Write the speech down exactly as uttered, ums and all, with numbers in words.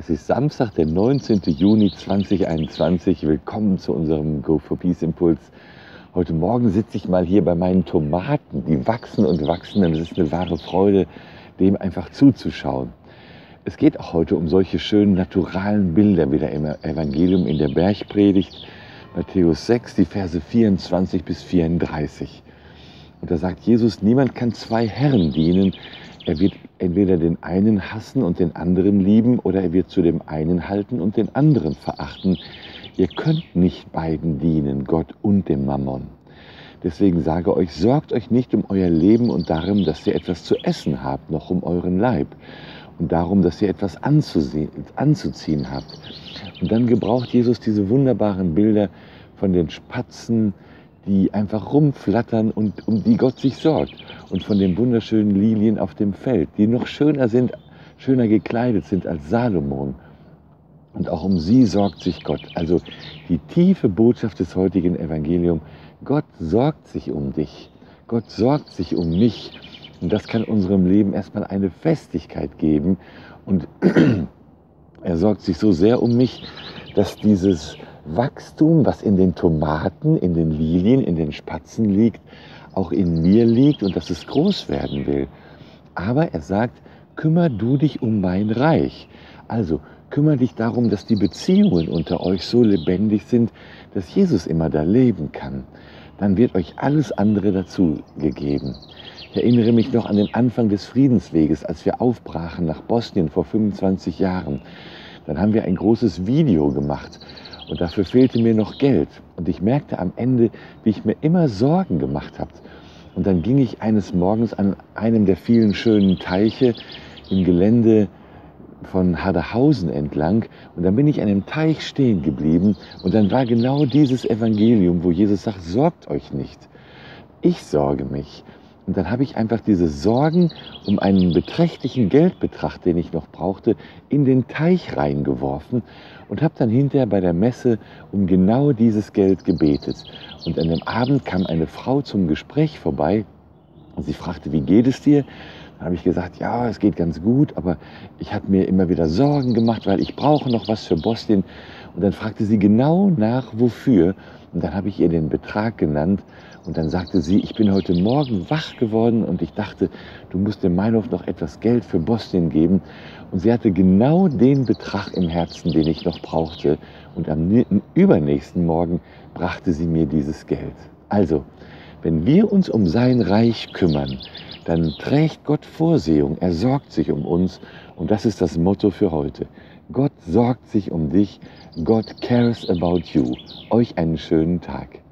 Es ist Samstag, der neunzehnten Juni zweitausendeinundzwanzig. Willkommen zu unserem Go for Peace Impuls. Heute Morgen sitze ich mal hier bei meinen Tomaten. Die wachsen und wachsen und es ist eine wahre Freude, dem einfach zuzuschauen. Es geht auch heute um solche schönen naturalen Bilder wie der Evangelium in der Bergpredigt, Matthäus sechs, die Verse vierundzwanzig bis vierunddreißig. Und da sagt Jesus, niemand kann zwei Herren dienen. Er wird entweder den einen hassen und den anderen lieben oder er wird zu dem einen halten und den anderen verachten. Ihr könnt nicht beiden dienen, Gott und dem Mammon. Deswegen sage euch, sorgt euch nicht um euer Leben und darum, dass ihr etwas zu essen habt, noch um euren Leib. Und darum, dass ihr etwas anzuziehen habt. Und dann gebraucht Jesus diese wunderbaren Bilder von den Spatzen, die einfach rumflattern und um die Gott sich sorgt. Und von den wunderschönen Lilien auf dem Feld, die noch schöner sind, schöner gekleidet sind als Salomon. Und auch um sie sorgt sich Gott. Also die tiefe Botschaft des heutigen Evangeliums, Gott sorgt sich um dich. Gott sorgt sich um mich. Und das kann unserem Leben erstmal eine Festigkeit geben. Und er sorgt sich so sehr um mich, dass dieses Wachstum, was in den Tomaten, in den Lilien, in den Spatzen liegt, auch in mir liegt und dass es groß werden will. Aber er sagt, kümmere du dich um mein Reich. Also kümmere dich darum, dass die Beziehungen unter euch so lebendig sind, dass Jesus immer da leben kann. Dann wird euch alles andere dazu gegeben. Ich erinnere mich noch an den Anfang des Friedensweges, als wir aufbrachen nach Bosnien vor fünfundzwanzig Jahren. Dann haben wir ein großes Video gemacht. Und dafür fehlte mir noch Geld. Und ich merkte am Ende, wie ich mir immer Sorgen gemacht habe. Und dann ging ich eines Morgens an einem der vielen schönen Teiche im Gelände von Haderhausen entlang. Und dann bin ich an einem Teich stehen geblieben. Und dann war genau dieses Evangelium, wo Jesus sagt, sorgt euch nicht. Ich sorge mich. Und dann habe ich einfach diese Sorgen um einen beträchtlichen Geldbetrag, den ich noch brauchte, in den Teich reingeworfen und habe dann hinterher bei der Messe um genau dieses Geld gebetet. Und an dem Abend kam eine Frau zum Gespräch vorbei und sie fragte, wie geht es dir? Dann habe ich gesagt, ja, es geht ganz gut, aber ich habe mir immer wieder Sorgen gemacht, weil ich brauche noch was für Bosnien. Und dann fragte sie genau nach, wofür. Und dann habe ich ihr den Betrag genannt und dann sagte sie, ich bin heute Morgen wach geworden und ich dachte, du musst dem Meinhof noch etwas Geld für Bosnien geben. Und sie hatte genau den Betrag im Herzen, den ich noch brauchte. Und am übernächsten Morgen brachte sie mir dieses Geld. Also, wenn wir uns um sein Reich kümmern, dann trägt Gott Vorsehung, er sorgt sich um uns. Und das ist das Motto für heute. Gott sorgt sich um dich. God cares about you. Euch einen schönen Tag.